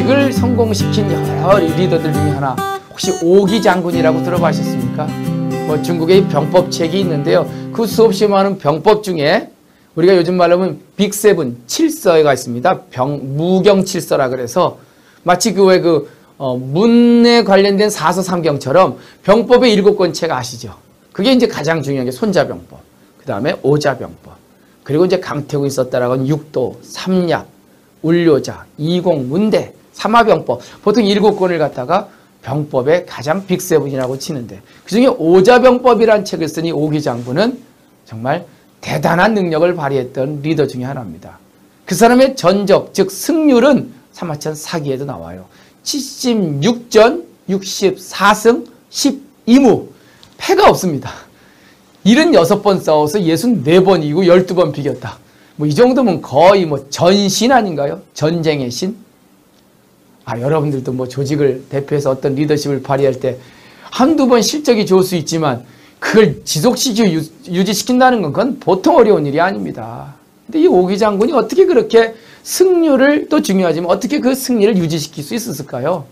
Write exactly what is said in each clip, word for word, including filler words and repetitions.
조직을 성공시킨 여러 리더들 중에 하나, 혹시 오기 장군이라고 들어보셨습니까? 뭐 중국의 병법책이 있는데요. 그 수없이 많은 병법 중에 우리가 요즘 말로 하면 빅세븐, 칠서가 있습니다. 병, 무경칠서라 그래서 마치 그 왜 그 어, 문에 관련된 사서삼경처럼 병법의 일곱 권책 아시죠? 그게 이제 가장 중요한 게 손자병법, 그 다음에 오자병법, 그리고 이제 강태국이 썼다라고 하는 육도, 삼약, 울료자, 이공, 문대, 삼화병법, 보통 일곱 권을 갖다가 병법의 가장 빅세븐이라고 치는데, 그중에 오자병법이라는 책을 쓴 이 오기 장군은 정말 대단한 능력을 발휘했던 리더 중에 하나입니다. 그 사람의 전적, 즉 승률은 사마천 사기에도 나와요. 칠십육 전, 육십사 승, 십이 무, 패가 없습니다. 칠십육 번 싸워서 육십사 번 이기고 십이 번 비겼다. 뭐 이 정도면 거의 뭐 전신 아닌가요? 전쟁의 신? 아, 여러분들도 뭐 조직을 대표해서 어떤 리더십을 발휘할 때 한두 번 실적이 좋을 수 있지만 그걸 지속시키고 유지시킨다는 건 그건 보통 어려운 일이 아닙니다. 근데 이 오기 장군이 어떻게 그렇게 승률을, 또 중요하지만 어떻게 그 승리를 유지시킬 수 있었을까요?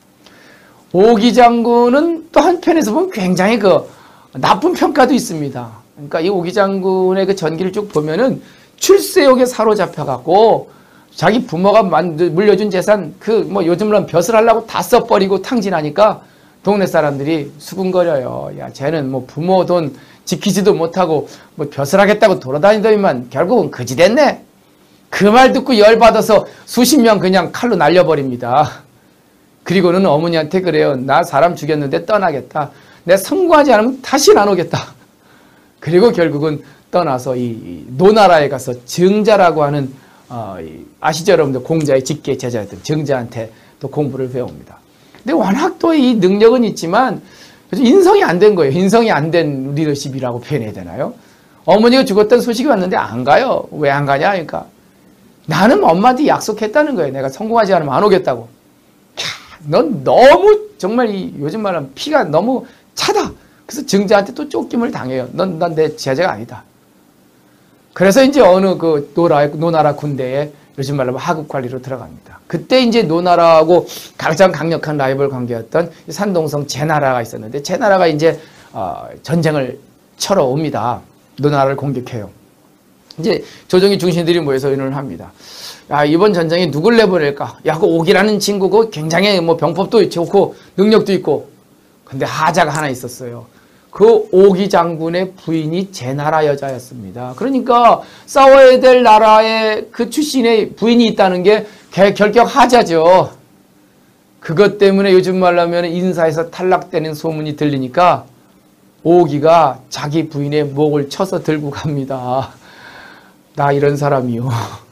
오기 장군은 또 한편에서 보면 굉장히 그 나쁜 평가도 있습니다. 그러니까 이 오기 장군의 그 전기를 쭉 보면은 출세욕에 사로잡혀갖고 자기 부모가 물려준 재산 그 뭐 요즘은 벼슬 하려고 다 써버리고 탕진하니까 동네 사람들이 수군거려요. 야, 쟤는 뭐 부모 돈 지키지도 못하고 뭐 벼슬 하겠다고 돌아다니더니만 결국은 거지 됐네. 그 말 듣고 열받아서 수십 명 그냥 칼로 날려버립니다. 그리고는 어머니한테 그래요. 나 사람 죽였는데 떠나겠다. 내가 성공하지 않으면 다시는 안 오겠다. 그리고 결국은 떠나서 이 노나라에 가서 정자라고 하는 어, 아시죠 여러분들? 공자의 직계 제자였던 정자한테 또 공부를 배웁니다. 근데 워낙 또 이 능력은 있지만 인성이 안 된 거예요. 인성이 안 된 리더십이라고 표현해야 되나요? 어머니가 죽었다는 소식이 왔는데 안 가요. 왜 안 가냐? 그러니까 나는 엄마한테 약속했다는 거예요. 내가 성공하지 않으면 안 오겠다고. 캬, 넌 너무 정말 이 요즘 말하면 피가 너무 차다. 그래서 정자한테 또 쫓김을 당해요. 넌 난 내 제자가 아니다. 그래서 이제 어느 그 노라, 노나라 군대에 요즘 말로 하급 관리로 들어갑니다. 그때 이제 노나라하고 가장 강력한 라이벌 관계였던 산동성 제나라가 있었는데, 제나라가 이제 어, 전쟁을 쳐러 옵니다. 노나라를 공격해요. 이제 조정의 중신들이 모여서 의논을 합니다. 야, 이번 전쟁에 누굴 내보낼까? 야, 그 오기라는 친구고 굉장히 뭐 병법도 좋고 능력도 있고. 근데 하자가 하나 있었어요. 그 오기 장군의 부인이 제나라 여자였습니다. 그러니까 싸워야 될 나라의 그 출신의 부인이 있다는 게 결격 하자죠. 그것 때문에 요즘 말로 하면 인사에서 탈락되는 소문이 들리니까 오기가 자기 부인의 목을 쳐서 들고 갑니다. 나 이런 사람이요.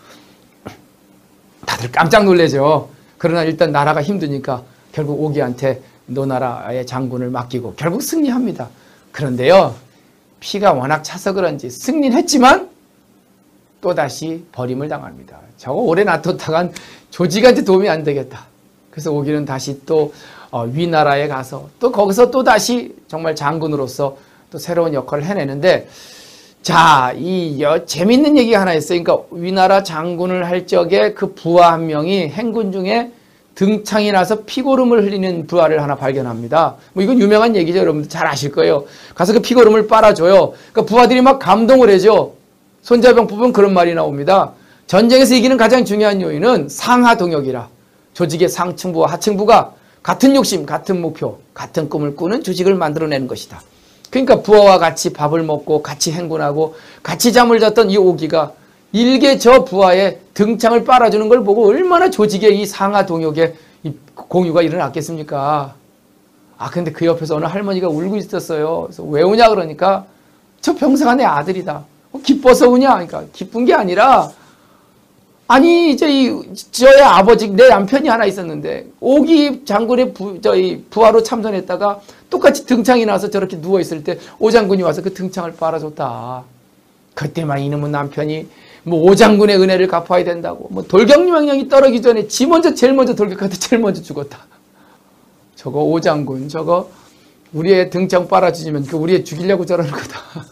다들 깜짝 놀라죠. 그러나 일단 나라가 힘드니까 결국 오기한테 노나라의 장군을 맡기고 결국 승리합니다. 그런데요, 피가 워낙 차서 그런지 승리는 했지만 또다시 버림을 당합니다. 저거 오래 놔뒀다간 조직한테 도움이 안 되겠다. 그래서 오기는 다시 또 위나라에 가서 또 거기서 또다시 정말 장군으로서 또 새로운 역할을 해내는데, 자, 이 여, 재밌는 얘기가 하나 있어요. 그러니까 위나라 장군을 할 적에 그 부하 한 명이 행군 중에 등창이 나서 피고름을 흘리는 부하를 하나 발견합니다. 뭐 이건 유명한 얘기죠. 여러분들 잘 아실 거예요. 가서 그 피고름을 빨아줘요. 그러니까 부하들이 막 감동을 해죠. 손자병법은 그런 말이 나옵니다. 전쟁에서 이기는 가장 중요한 요인은 상하동역이라. 조직의 상층부와 하층부가 같은 욕심, 같은 목표, 같은 꿈을 꾸는 조직을 만들어내는 것이다. 그러니까 부하와 같이 밥을 먹고 같이 행군하고 같이 잠을 잤던 이 오기가 일개 저 부하의 등창을 빨아주는 걸 보고 얼마나 조직의 이 상하 동역의 이 공유가 일어났겠습니까? 아, 근데 그 옆에서 어느 할머니가 울고 있었어요. 그래서 왜 우냐 그러니까 저 병사가 내 아들이다. 기뻐서 우냐? 그러니까 기쁜 게 아니라, 아니 이제 이 저의 아버지 내 남편이 하나 있었는데 오기 장군의 부, 저희 부하로 참전했다가 똑같이 등창이 나서 저렇게 누워 있을 때 오 장군이 와서 그 등창을 빨아줬다. 그때만 이놈은 남편이 뭐 오 장군의 은혜를 갚아야 된다고 뭐 돌격명령이 떨어지기 전에 지 먼저 제일 먼저 돌격할 때 제일 먼저 죽었다. 저거 오 장군 저거 우리의 등창 빨아주지면 그 우리의 죽이려고 저러는 거다.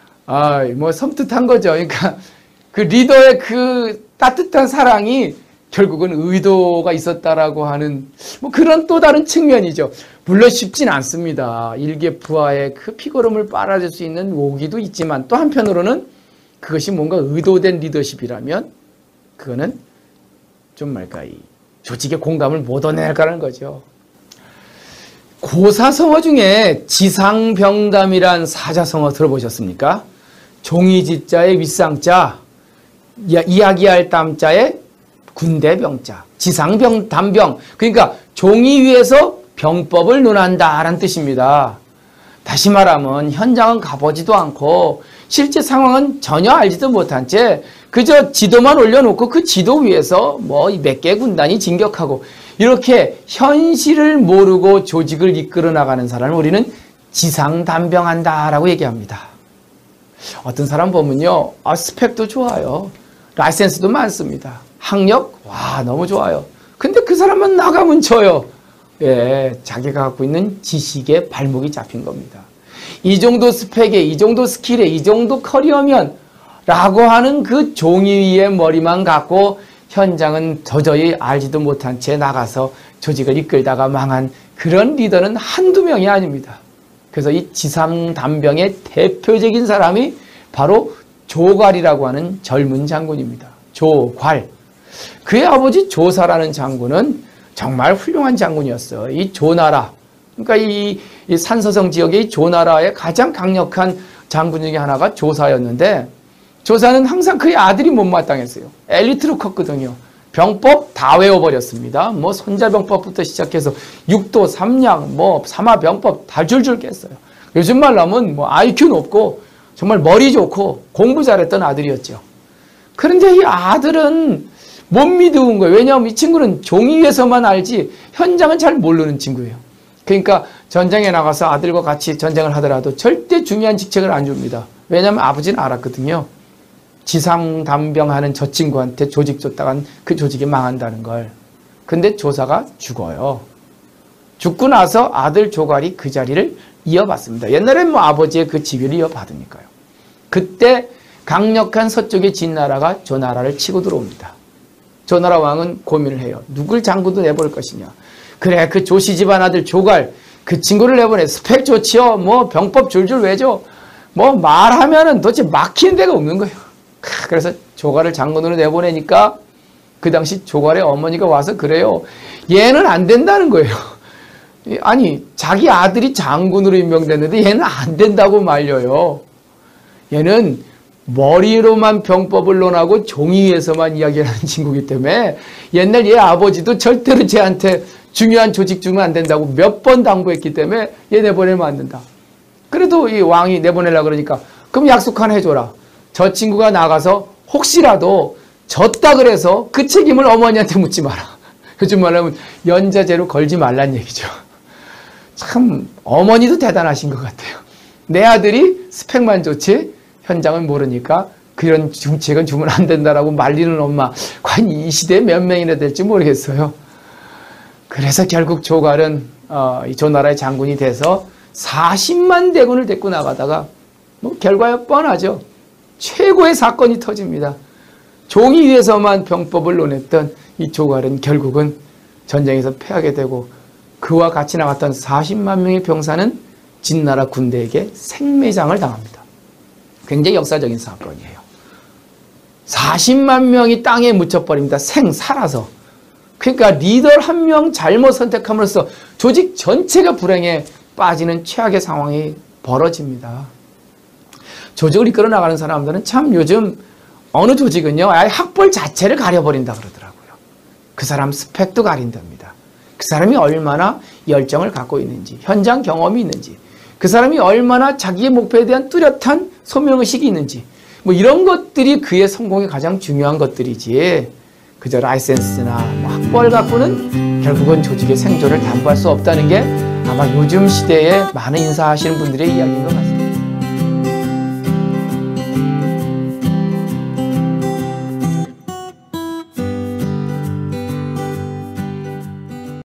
아, 뭐 섬뜩한 거죠. 그러니까 그 리더의 그 따뜻한 사랑이 결국은 의도가 있었다라고 하는 뭐 그런 또 다른 측면이죠. 물론 쉽진 않습니다. 일개 부하의 그 피고름을 빨아줄 수 있는 오기도 있지만 또 한편으로는 그것이 뭔가 의도된 리더십이라면 그거는 좀 말까 이 조직의 공감을 못 얻어낼까라는 거죠. 고사성어 중에 지상병담이란 사자성어 들어보셨습니까? 종이지자의 윗상자, 이야기할 땀자의 군대병자, 지상병담병. 그러니까 종이 위에서 병법을 논한다라는 뜻입니다. 다시 말하면 현장은 가보지도 않고 실제 상황은 전혀 알지도 못한 채 그저 지도만 올려놓고 그 지도 위에서 뭐 몇 개 군단이 진격하고 이렇게 현실을 모르고 조직을 이끌어 나가는 사람을 우리는 지상담병한다라고 얘기합니다. 어떤 사람 보면요, 아, 스펙도 좋아요. 라이센스도 많습니다. 학력, 와, 너무 좋아요. 근데 그 사람만 나가면 져요. 예, 자기가 갖고 있는 지식에 발목이 잡힌 겁니다. 이 정도 스펙에, 이 정도 스킬에, 이 정도 커리어면 라고 하는 그 종이 위에 머리만 갖고 현장은 도저히 알지도 못한 채 나가서 조직을 이끌다가 망한 그런 리더는 한두 명이 아닙니다. 그래서 이 지상담병의 대표적인 사람이 바로 조괄이라고 하는 젊은 장군입니다. 조괄. 그의 아버지 조사라는 장군은 정말 훌륭한 장군이었어요. 이 조나라, 그러니까 이, 이 산서성 지역의 조나라의 가장 강력한 장군 중에 하나가 조사였는데 조사는 항상 그의 아들이 못마땅했어요. 엘리트로 컸거든요. 병법 다 외워버렸습니다. 뭐 손자병법부터 시작해서 육도, 삼량, 뭐 삼화병법 다 줄줄 깼어요. 요즘 말로 하면 뭐 아이큐 높고 정말 머리 좋고 공부 잘했던 아들이었죠. 그런데 이 아들은 못 믿은 거예요. 왜냐하면 이 친구는 종이 위에서만 알지 현장은 잘 모르는 친구예요. 그러니까 전쟁에 나가서 아들과 같이 전쟁을 하더라도 절대 중요한 직책을 안 줍니다. 왜냐하면 아버지는 알았거든요. 지상담병하는 저 친구한테 조직 줬다간 그 조직이 망한다는 걸. 근데 조사가 죽어요. 죽고 나서 아들 조괄이 그 자리를 이어받습니다. 옛날엔 뭐 아버지의 그 지위를 이어받으니까요. 그때 강력한 서쪽의 진나라가 조나라를 치고 들어옵니다. 조나라 왕은 고민을 해요. 누굴 장군도 내볼 것이냐. 그래, 그 조씨 집안 아들 조괄, 그 친구를 내보내. 스펙 좋지요. 뭐 병법 줄줄 외죠. 뭐 말하면은 도대체 막히는 데가 없는 거예요. 그래서 조괄을 장군으로 내보내니까 그 당시 조괄의 어머니가 와서 그래요. 얘는 안 된다는 거예요. 아니, 자기 아들이 장군으로 임명됐는데 얘는 안 된다고 말려요. 얘는 머리로만 병법을 논하고 종이 위에서만 이야기를 하는 친구이기 때문에 옛날 얘 아버지도 절대로 쟤한테 중요한 조직 주면 안 된다고 몇 번 당부했기 때문에 얘 내보내면 안 된다. 그래도 이 왕이 내보내려고 그러니까 그럼 약속 하나 해줘라. 저 친구가 나가서 혹시라도 졌다 그래서 그 책임을 어머니한테 묻지 마라. 요즘 말하면 연자제로 걸지 말란 얘기죠. 참 어머니도 대단하신 것 같아요. 내 아들이 스펙만 좋지 현장은 모르니까 그런 중책은 주면 안 된다라고 말리는 엄마. 과연 이 시대에 몇 명이나 될지 모르겠어요. 그래서 결국 조괄은 어, 이 조나라의 장군이 돼서 사십만 대군을 데리고 나가다가 뭐 결과야 뻔하죠. 최고의 사건이 터집니다. 종이 위에서만 병법을 논했던 이 조괄은 결국은 전쟁에서 패하게 되고 그와 같이 나갔던 사십만 명의 병사는 진나라 군대에게 생매장을 당합니다. 굉장히 역사적인 사건이에요. 사십만 명이 땅에 묻혀버립니다. 생, 살아서. 그러니까 리더 한 명 잘못 선택함으로써 조직 전체가 불행에 빠지는 최악의 상황이 벌어집니다. 조직을 이끌어 나가는 사람들은 참 요즘 어느 조직은요, 아예 학벌 자체를 가려버린다 그러더라고요. 그 사람 스펙도 가린답니다. 그 사람이 얼마나 열정을 갖고 있는지, 현장 경험이 있는지, 그 사람이 얼마나 자기의 목표에 대한 뚜렷한 소명의식이 있는지, 뭐 이런 것들이 그의 성공에 가장 중요한 것들이지, 그저 라이센스나 뭐 학벌 갖고는 결국은 조직의 생존을 담보할 수 없다는 게 아마 요즘 시대에 많은 인사하시는 분들의 이야기인 것 같습니다.